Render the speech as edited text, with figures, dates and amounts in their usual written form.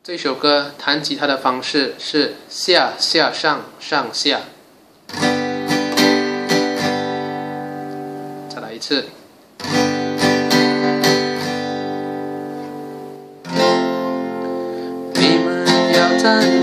这首歌弹吉他的方式是下下上上下。再来一次。你们要站